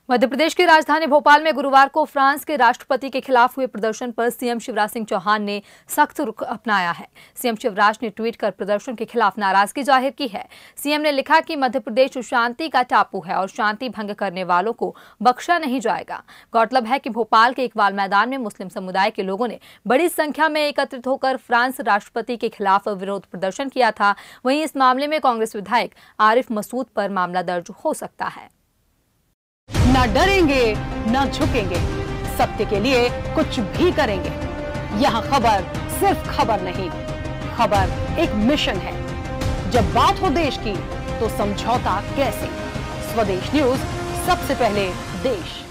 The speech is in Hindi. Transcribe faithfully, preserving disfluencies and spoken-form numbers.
मध्य प्रदेश की राजधानी भोपाल में गुरुवार को फ्रांस के राष्ट्रपति के खिलाफ हुए प्रदर्शन पर सीएम शिवराज सिंह चौहान ने सख्त रुख अपनाया है। सीएम शिवराज ने ट्वीट कर प्रदर्शन के खिलाफ नाराजगी जाहिर की है। सीएम ने लिखा कि मध्य प्रदेश शांति का टापू है और शांति भंग करने वालों को बख्शा नहीं जाएगा। गौरतलब है कि भोपाल के इकबाल मैदान में मुस्लिम समुदाय के लोगों ने बड़ी संख्या में एकत्रित होकर फ्रांस राष्ट्रपति के खिलाफ विरोध प्रदर्शन किया था। वहीं इस मामले में कांग्रेस विधायक आरिफ मसूद पर मामला दर्ज हो सकता है। ना डरेंगे ना झुकेंगे, सत्य के लिए कुछ भी करेंगे। यहाँ खबर सिर्फ खबर नहीं, खबर एक मिशन है। जब बात हो देश की तो समझौता कैसे। स्वदेश न्यूज, सबसे पहले देश।